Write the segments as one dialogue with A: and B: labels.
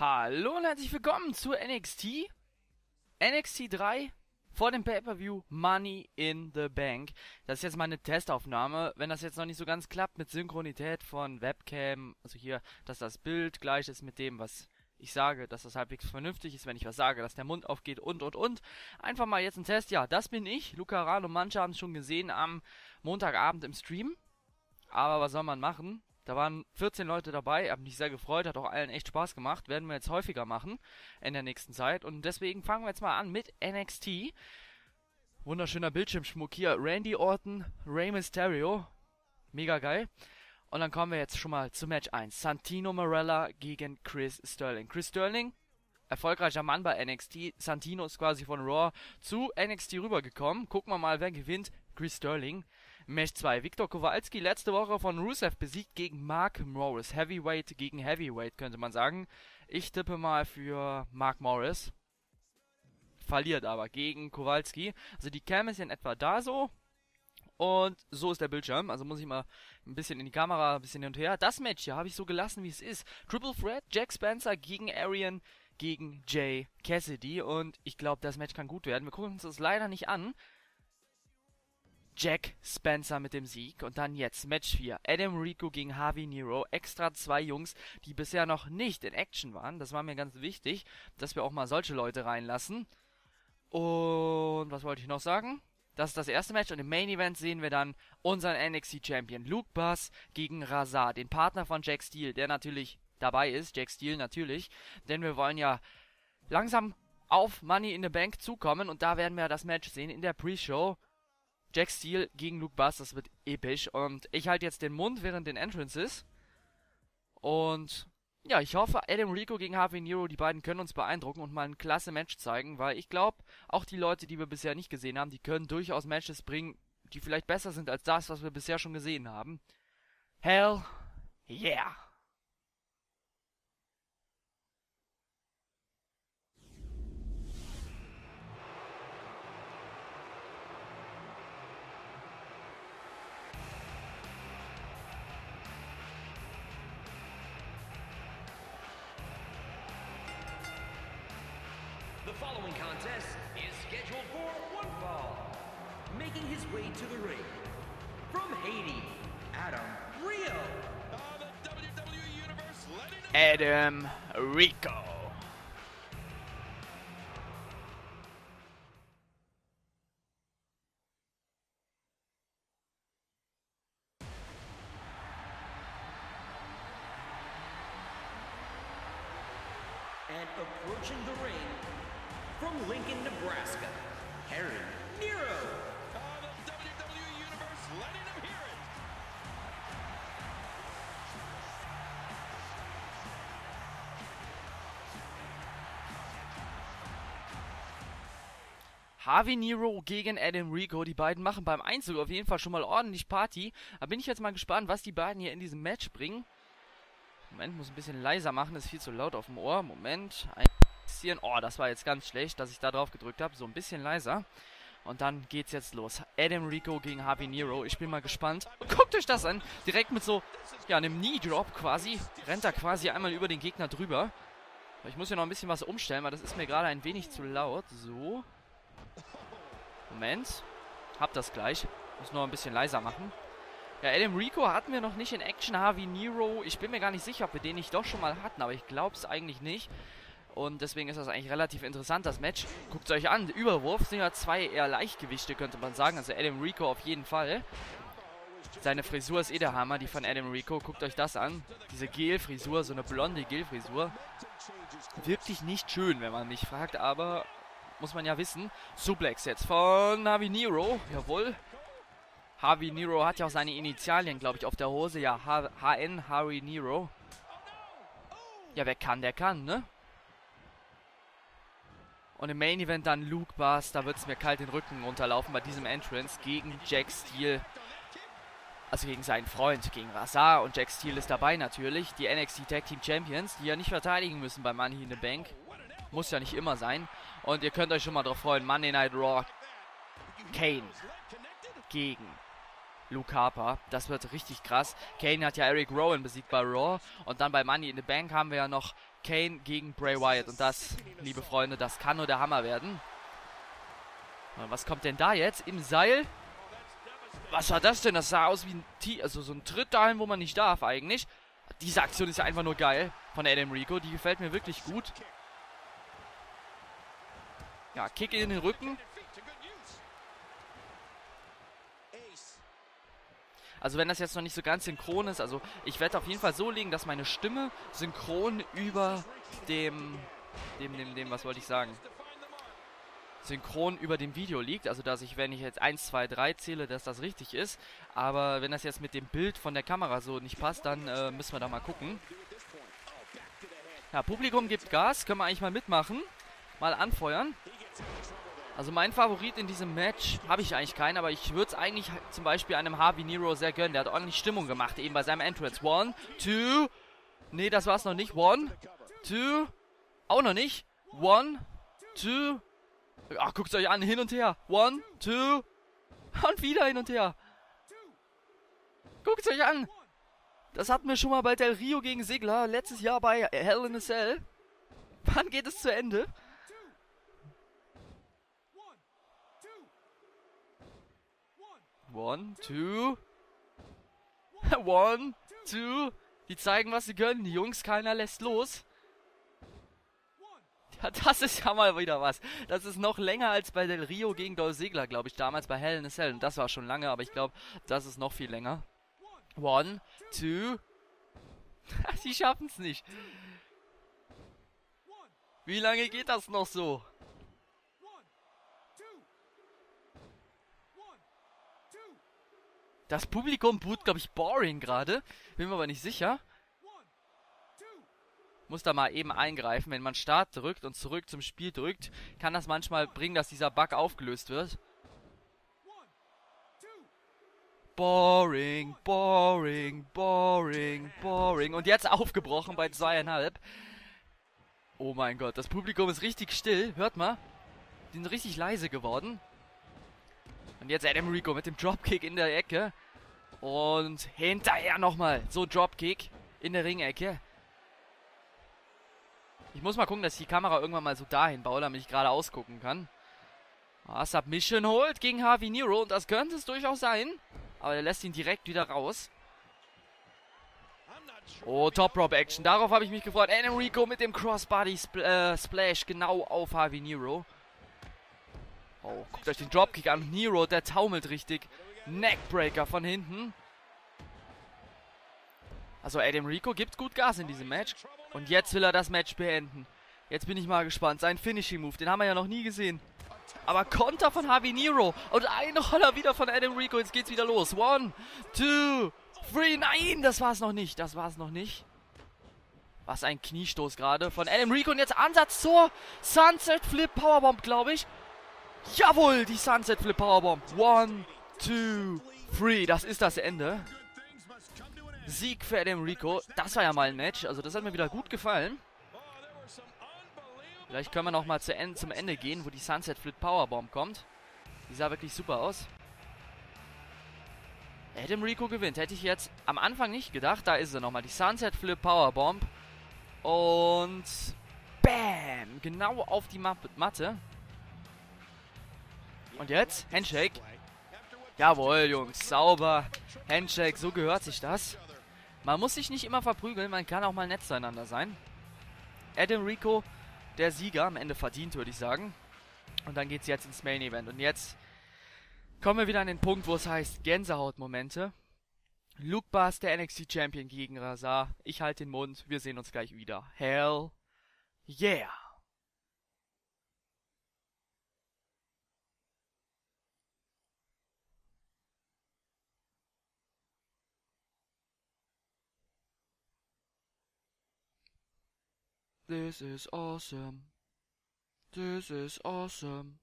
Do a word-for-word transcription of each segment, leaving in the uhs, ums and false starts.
A: Hallo und herzlich willkommen zu N X T. N X T drei vor dem Pay-Per-View Money in the Bank. Das ist jetzt meine Testaufnahme. Wenn das jetzt noch nicht so ganz klappt mit Synchronität von Webcam, also hier, dass das Bild gleich ist mit dem, was ich sage, dass das halbwegs vernünftig ist, wenn ich was sage, dass der Mund aufgeht und und und. Einfach mal jetzt ein Test. Ja, das bin ich. Luca Rahn und manche haben es schon gesehen am Montagabend im Stream. Aber was soll man machen? Da waren vierzehn Leute dabei, habe mich sehr gefreut, hat auch allen echt Spaß gemacht. Werden wir jetzt häufiger machen in der nächsten Zeit. Und deswegen fangen wir jetzt mal an mit N X T. Wunderschöner Bildschirmschmuck hier. Randy Orton, Rey Mysterio. Mega geil. Und dann kommen wir jetzt schon mal zu Match eins. Santino Marella gegen Chris Sterling. Chris Sterling, erfolgreicher Mann bei N X T. Santino ist quasi von Raw zu N X T rübergekommen. Gucken wir mal, wer gewinnt. Chris Sterling. Match zwei. Viktor Kowalski letzte Woche von Rusev besiegt gegen Mark Morris. Heavyweight gegen Heavyweight, könnte man sagen. Ich tippe mal für Mark Morris. Verliert aber gegen Kowalski. Also die Cam ist in etwa da so. Und so ist der Bildschirm. Also muss ich mal ein bisschen in die Kamera, ein bisschen hin und her. Das Match hier habe ich so gelassen, wie es ist. Triple Threat, Jack Spencer gegen Arian gegen Jay Cassidy. Und ich glaube, das Match kann gut werden. Wir gucken uns das leider nicht an. Jack Spencer mit dem Sieg. Und dann jetzt Match vier. Adam Rico gegen Harvey Nero. Extra zwei Jungs, die bisher noch nicht in Action waren. Das war mir ganz wichtig, dass wir auch mal solche Leute reinlassen. Und was wollte ich noch sagen? Das ist das erste Match. Und im Main Event sehen wir dann unseren N X T Champion Luke Bass gegen Razar. Den Partner von Jack Steele, der natürlich dabei ist. Jack Steele natürlich. Denn wir wollen ja langsam auf Money in the Bank zukommen. Und da werden wir das Match sehen in der Pre-Show. Jack Steele gegen Luke Bass, das wird episch. Und ich halte jetzt den Mund während den Entrances. Und ja, ich hoffe, Adam Rico gegen Harvey Nero, die beiden können uns beeindrucken und mal ein klasse Match zeigen. Weil ich glaube, auch die Leute, die wir bisher nicht gesehen haben, die können durchaus Matches bringen, die vielleicht besser sind als das, was wir bisher schon gesehen haben. Hell yeah!
B: The following contest is scheduled for one fall. Making his way to the ring, from Haiti, Adam Rio. Uh, the W W E Universe letting him
A: Adam Rico.
B: And approaching the ring, from Lincoln, Nebraska, Harry Nero. Uh, the W W E Universe letting him hear it.
A: Harvey Nero gegen Adam Rico. Die beiden machen beim Einzug auf jeden Fall schon mal ordentlich Party. Da bin ich jetzt mal gespannt, was die beiden hier in diesem Match bringen. Moment, muss ein bisschen leiser machen, ist viel zu laut auf dem Ohr. Moment, ein bisschen. Oh, das war jetzt ganz schlecht, dass ich da drauf gedrückt habe. So ein bisschen leiser. Und dann geht's jetzt los. Adam Rico gegen Harvey Nero. Ich bin mal gespannt. Und guckt euch das an. Direkt mit so, ja, einem Knee-Drop quasi. Rennt er quasi einmal über den Gegner drüber. Ich muss hier noch ein bisschen was umstellen, weil das ist mir gerade ein wenig zu laut. So. Moment. Hab das gleich. Muss noch ein bisschen leiser machen. Ja, Adam Rico hatten wir noch nicht in Action. Harvey Nero, ich bin mir gar nicht sicher, ob wir den nicht doch schon mal hatten, aber ich glaube es eigentlich nicht. Und deswegen ist das eigentlich relativ interessant, das Match. Guckt es euch an, Überwurf sind ja zwei eher Leichtgewichte, könnte man sagen. Also Adam Rico auf jeden Fall. Seine Frisur ist eh der Hammer, die von Adam Rico. Guckt euch das an. Diese Gel-Frisur, so eine blonde Gel-Frisur. Wirklich nicht schön, wenn man mich fragt, aber muss man ja wissen. Suplex jetzt von Harvey Nero, jawohl. Harvey Nero hat ja auch seine Initialien, glaube ich, auf der Hose. Ja, H N, Harvey Nero. Ja, wer kann, der kann, ne? Und im Main Event dann Luke Bass. Da wird es mir kalt den Rücken runterlaufen bei diesem Entrance gegen Jack Steele. Also gegen seinen Freund, gegen Razar. Und Jack Steele ist dabei natürlich. Die N X T Tag Team Champions, die ja nicht verteidigen müssen bei Money in the Bank. Muss ja nicht immer sein. Und ihr könnt euch schon mal drauf freuen. Monday Night Raw. Kane gegen Luke Harper. Das wird richtig krass. Kane hat ja Eric Rowan besiegt bei Raw. Und dann bei Money in the Bank haben wir ja noch Kane gegen Bray Wyatt. Und das, liebe Freunde, das kann nur der Hammer werden. Und was kommt denn da jetzt? Im Seil? Was war das denn? Das sah aus wie ein T also so ein Tritt dahin, wo man nicht darf eigentlich. Diese Aktion ist ja einfach nur geil von Adam Rico. Die gefällt mir wirklich gut. Ja, Kick in den Rücken. Also wenn das jetzt noch nicht so ganz synchron ist, also ich werde auf jeden Fall so legen, dass meine Stimme synchron über dem, dem, dem, dem, was wollte ich sagen? Synchron über dem Video liegt, also dass ich, wenn ich jetzt eins, zwei, drei zähle, dass das richtig ist. Aber wenn das jetzt mit dem Bild von der Kamera so nicht passt, dann äh, müssen wir da mal gucken. Ja, Publikum gibt Gas, können wir eigentlich mal mitmachen, mal anfeuern. Also mein Favorit in diesem Match habe ich eigentlich keinen, aber ich würde es eigentlich zum Beispiel einem Harvey Nero sehr gönnen. Der hat ordentlich Stimmung gemacht, eben bei seinem Entrance. One, two, nee, das war's noch nicht. One, two, auch noch nicht. One, two, ach, guckt euch an, hin und her. One, two, und wieder hin und her. Guckt euch an. Das hatten wir schon mal bei Del Rio gegen Ziggler, letztes Jahr bei Hell in a Cell. Wann geht es zu Ende? One, two. One, two. Die zeigen, was sie können. Die Jungs, keiner lässt los. Ja, das ist ja mal wieder was. Das ist noch länger als bei Del Rio gegen Dolph Ziggler, glaube ich, damals bei Hell in a Cell. Und das war schon lange, aber ich glaube, das ist noch viel länger. One, two. Die schaffen es nicht. Wie lange geht das noch so? Das Publikum boot, glaube ich, boring gerade. Bin mir aber nicht sicher. Muss da mal eben eingreifen. Wenn man Start drückt und zurück zum Spiel drückt, kann das manchmal bringen, dass dieser Bug aufgelöst wird. Boring, boring, boring, boring. Und jetzt aufgebrochen bei zweieinhalb. Oh mein Gott, das Publikum ist richtig still. Hört mal. Die sind richtig leise geworden. Und jetzt Adam Rico mit dem Dropkick in der Ecke. Und hinterher nochmal. So, Dropkick in der Ringecke. Ich muss mal gucken, dass ich die Kamera irgendwann mal so dahin baue, damit ich gerade ausgucken kann. Ah, Submission holt gegen Harvey Nero. Und das könnte es durchaus sein. Aber er lässt ihn direkt wieder raus. Oh, Top Rope Action. Darauf habe ich mich gefreut. Adam Rico mit dem Crossbody Spl äh, Splash genau auf Harvey Nero. Oh, guckt euch den Dropkick an. Nero, der taumelt richtig. Neckbreaker von hinten. Also Adam Rico gibt gut Gas in diesem Match. Und jetzt will er das Match beenden. Jetzt bin ich mal gespannt. Sein Finishing Move, den haben wir ja noch nie gesehen. Aber Konter von Harvey Nero. Und ein Roller wieder von Adam Rico. Jetzt geht's wieder los. One, two, three. Nein, das war's noch nicht. Das war's noch nicht. Was ein Kniestoß gerade von Adam Rico. Und jetzt Ansatz zur Sunset Flip Powerbomb, glaube ich. Jawohl, die Sunset Flip Powerbomb. One, two, three. Das ist das Ende. Sieg für Adam Rico. Das war ja mal ein Match. Also das hat mir wieder gut gefallen. Vielleicht können wir noch mal zu en zum Ende gehen, wo die Sunset Flip Powerbomb kommt. Die sah wirklich super aus. Adam Rico gewinnt. Hätte ich jetzt am Anfang nicht gedacht. Da ist sie nochmal. Die Sunset Flip Powerbomb. Und bam. Genau auf die Ma Matte. Und jetzt Handshake. Jawohl, Jungs. Sauber. Handshake. So gehört sich das. Man muss sich nicht immer verprügeln. Man kann auch mal nett zueinander sein. Adam Rico, der Sieger. Am Ende verdient, würde ich sagen. Und dann geht es jetzt ins Main Event. Und jetzt kommen wir wieder an den Punkt, wo es heißt Gänsehautmomente. Luke Bass, der N X T Champion gegen Razar. Ich halte den Mund. Wir sehen uns gleich wieder. Hell yeah. This is awesome. This is awesome.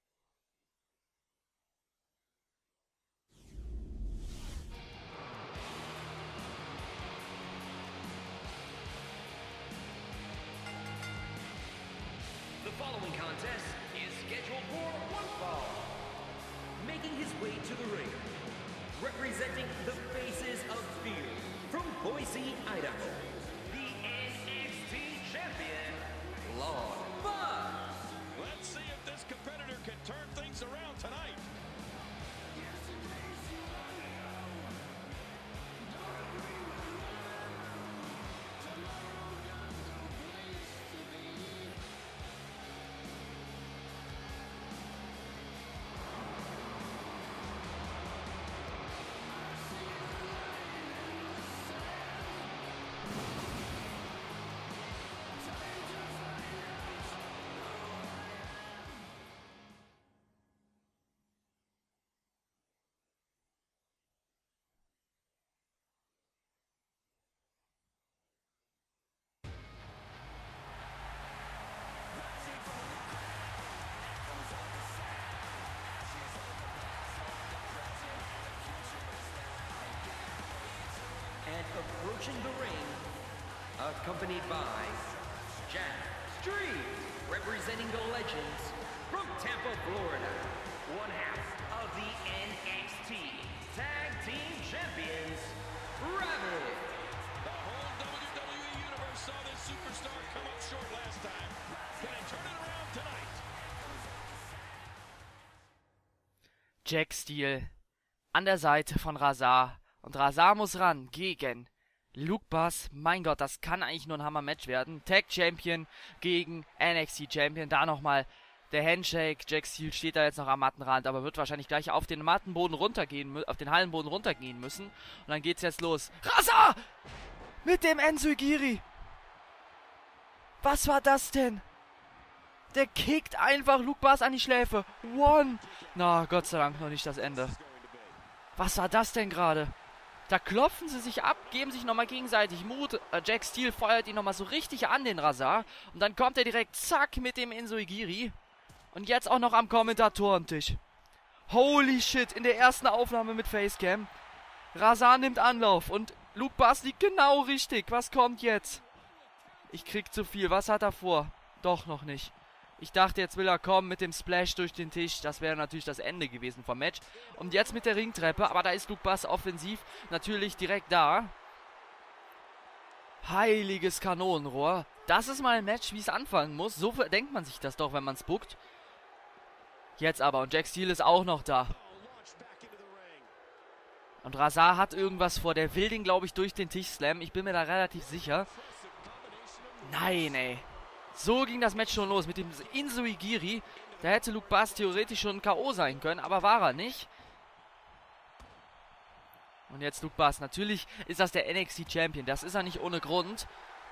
B: The following contest is scheduled for one fall. Making his way to the ring representing the Faces of Fear from Boise, Idaho, the N X T champion, Lord Buzz.
C: Let's see if this competitor can turn things around tonight.
B: And approaching the ring, accompanied by Jack Street, representing the Legends from Tampa, Florida, one half of the N X T Tag Team Champions, Rabbit.
C: The whole W W E Universe saw this superstar come up short last time. Can they turn it around tonight?
A: Jack Steele an der Seite von Razar. Und Razar muss ran gegen Luke Buzz. Mein Gott, das kann eigentlich nur ein Hammer-Match werden. Tag Champion gegen N X T Champion. Da nochmal der Handshake. Jack Steele steht da jetzt noch am Mattenrand, aber wird wahrscheinlich gleich auf den Mattenboden runtergehen, auf den Hallenboden runtergehen müssen. Und dann geht's jetzt los. Razar! Mit dem Enzugiri! Was war das denn? Der kickt einfach Luke Buzz an die Schläfe. One! Na, Gott sei Dank noch nicht das Ende. Was war das denn gerade? Da klopfen sie sich ab, geben sich nochmal gegenseitig Mut. Äh, Jack Steele feuert ihn nochmal so richtig an, den Razar. Und dann kommt er direkt, zack, mit dem Enzugiri. Und jetzt auch noch am Kommentatorentisch. Holy shit, in der ersten Aufnahme mit Facecam. Razar nimmt Anlauf und Luke Buzz liegt genau richtig. Was kommt jetzt? Ich krieg zu viel. Was hat er vor? Doch noch nicht. Ich dachte, jetzt will er kommen mit dem Splash durch den Tisch. Das wäre natürlich das Ende gewesen vom Match. Und jetzt mit der Ringtreppe. Aber da ist Luke Buzz offensiv natürlich direkt da. Heiliges Kanonenrohr. Das ist mal ein Match, wie es anfangen muss. So denkt man sich das doch, wenn man es bookt. Jetzt aber. Und Jack Steele ist auch noch da. Und Razar hat irgendwas vor. Der will den, glaube ich, durch den Tisch slammen. Ich bin mir da relativ sicher. Nein, ey. So ging das Match schon los mit dem Enzugiri. Da hätte Luke Buzz theoretisch schon K O sein können, aber war er nicht. Und jetzt Luke Buzz. Natürlich ist das der N X T Champion. Das ist er nicht ohne Grund.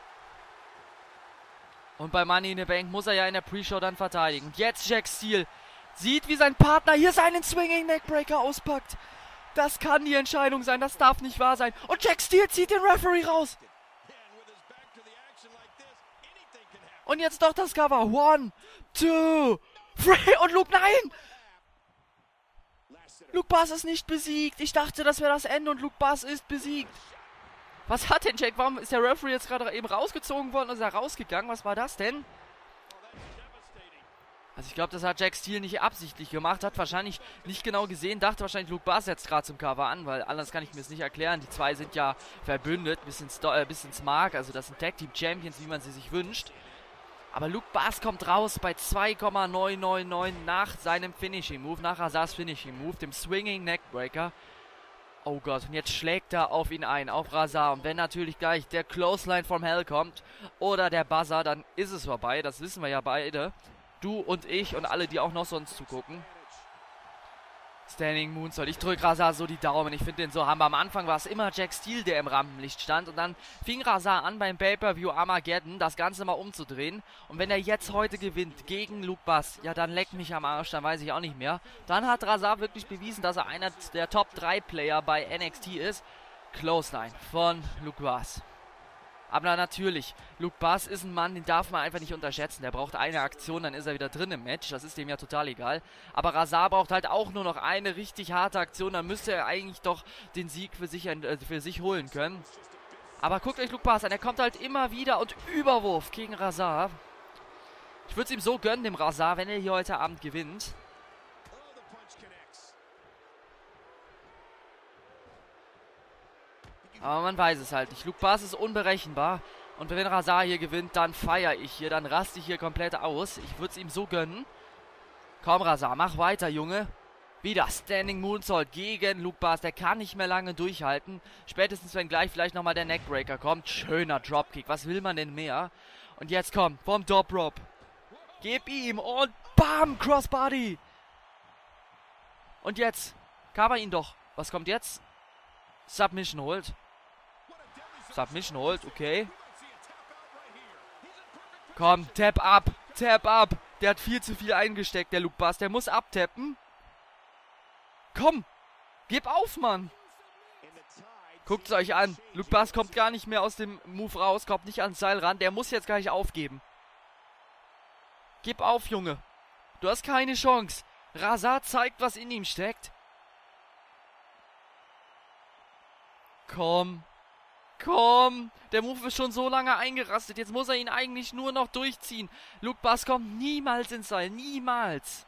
A: Und bei Money in the Bank muss er ja in der Pre-Show dann verteidigen. Und jetzt Jack Steele sieht, wie sein Partner hier seinen Swinging Neckbreaker auspackt. Das kann die Entscheidung sein. Das darf nicht wahr sein. Und Jack Steele zieht den Referee raus. Und jetzt doch das Cover. One, two, three. Und Luke, nein! Luke Buzz ist nicht besiegt. Ich dachte, das wäre das Ende und Luke Buzz ist besiegt. Was hat denn Jack? Warum ist der Referee jetzt gerade eben rausgezogen worden und ist er rausgegangen? Was war das denn? Also ich glaube, das hat Jack Steele nicht absichtlich gemacht. Hat wahrscheinlich nicht genau gesehen. Dachte wahrscheinlich, Luke Buzz jetzt gerade zum Cover an. Weil anders kann ich mir das nicht erklären. Die zwei sind ja verbündet. Bis ins, äh, bis ins Mark. Also das sind Tag Team Champions, wie man sie sich wünscht. Aber Luke Buzz kommt raus bei zwei Komma neun neun neun nach seinem Finishing Move, nach Razars Finishing Move, dem Swinging Neckbreaker. Oh Gott, und jetzt schlägt er auf ihn ein, auf Razar. Und wenn natürlich gleich der Clothesline from Hell kommt oder der Buzzer, dann ist es vorbei. Das wissen wir ja beide. Du und ich und alle, die auch noch sonst zugucken. Standing Moonsault. Ich drücke Razar so die Daumen. Ich finde den so hammer. Am Anfang war es immer Jack Steele, der im Rampenlicht stand. Und dann fing Razar an, beim Pay-Per-View Armageddon das Ganze mal umzudrehen. Und wenn er jetzt heute gewinnt gegen Luke Buzz, ja, dann leckt mich am Arsch. Dann weiß ich auch nicht mehr. Dann hat Razar wirklich bewiesen, dass er einer der Top drei Player bei N X T ist. Clothesline von Luke Buzz. Aber natürlich, Luke Buzz ist ein Mann, den darf man einfach nicht unterschätzen. Der braucht eine Aktion, dann ist er wieder drin im Match. Das ist dem ja total egal. Aber Razar braucht halt auch nur noch eine richtig harte Aktion. Dann müsste er eigentlich doch den Sieg für sich, äh, für sich holen können. Aber guckt euch Luke Buzz an. Er kommt halt immer wieder und Überwurf gegen Razar. Ich würde es ihm so gönnen, dem Razar, wenn er hier heute Abend gewinnt. Aber man weiß es halt nicht. Luke Bass ist unberechenbar. Und wenn Razar hier gewinnt, dann feiere ich hier. Dann raste ich hier komplett aus. Ich würde es ihm so gönnen. Komm, Razar, mach weiter, Junge. Wieder Standing Moonsault gegen Luke Bass. Der kann nicht mehr lange durchhalten. Spätestens, wenn gleich vielleicht nochmal der Neckbreaker kommt. Schöner Dropkick. Was will man denn mehr? Und jetzt kommt vom Top Rope. Gib ihm und bam, Crossbody. Und jetzt, cover ihn doch. Was kommt jetzt? Submission holt. Submission holt, okay. Komm, tap ab, tap ab. Der hat viel zu viel eingesteckt, der Luke Bass. Der muss abtappen. Komm, gib auf, Mann. Guckt es euch an. Luke Bass kommt gar nicht mehr aus dem Move raus, kommt nicht ans Seil ran. Der muss jetzt gar nicht aufgeben. Gib auf, Junge. Du hast keine Chance. Razar zeigt, was in ihm steckt. Komm. Komm. Der Move ist schon so lange eingerastet. Jetzt muss er ihn eigentlich nur noch durchziehen. Luke Bass kommt niemals ins Seil. Niemals.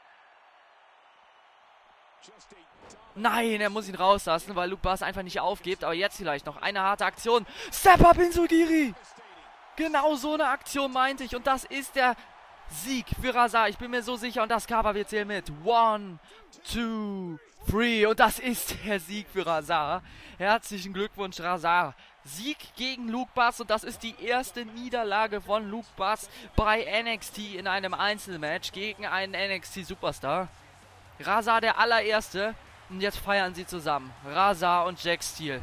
A: Nein, er muss ihn rauslassen, weil Luke Bass einfach nicht aufgibt. Aber jetzt vielleicht noch eine harte Aktion. Step-Up Enzugiri. Genau so eine Aktion meinte ich. Und das ist der Sieg für Razar. Ich bin mir so sicher. Und das Cover wird zählen mit One, Two, Three. Und das ist der Sieg für Razar. Herzlichen Glückwunsch, Razar. Sieg gegen Luke Bass. Und das ist die erste Niederlage von Luke Bass bei N X T in einem Einzelmatch gegen einen N X T-Superstar. Razar der allererste. Und jetzt feiern sie zusammen. Razar und Jack Steele.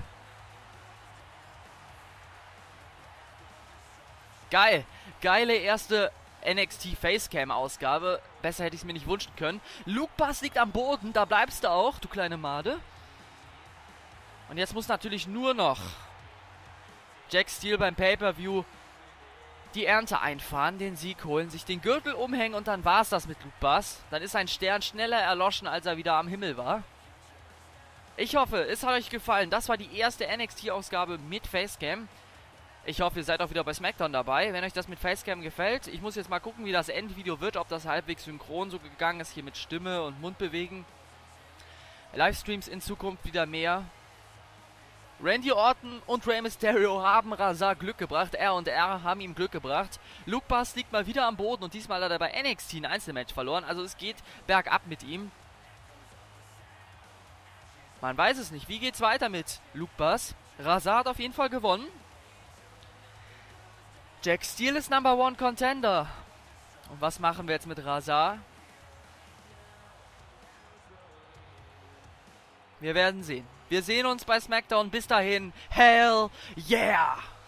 A: Geil. Geile erste N X T Facecam-Ausgabe. Besser hätte ich es mir nicht wünschen können. Luke Bass liegt am Boden. Da bleibst du auch, du kleine Made. Und jetzt muss natürlich nur noch Jack Steele beim Pay-Per-View die Ernte einfahren, den Sieg holen, sich den Gürtel umhängen und dann war es das mit Luke Bass. Dann ist sein Stern schneller erloschen, als er wieder am Himmel war. Ich hoffe, es hat euch gefallen. Das war die erste N X T-Ausgabe mit Facecam. Ich hoffe, ihr seid auch wieder bei SmackDown dabei. Wenn euch das mit Facecam gefällt, ich muss jetzt mal gucken, wie das Endvideo wird, ob das halbwegs synchron so gegangen ist, hier mit Stimme und Mundbewegen. Livestreams in Zukunft wieder mehr. Randy Orton und Rey Mysterio haben Razar Glück gebracht. R und R haben ihm Glück gebracht. Luke Bass liegt mal wieder am Boden und diesmal hat er bei N X T ein Einzelmatch verloren. Also es geht bergab mit ihm. Man weiß es nicht. Wie geht's weiter mit Luke Bass? Razar hat auf jeden Fall gewonnen. Jack Steele ist Number One Contender. Und was machen wir jetzt mit Razar? Wir werden sehen. Wir sehen uns bei SmackDown. Bis dahin. Hell yeah!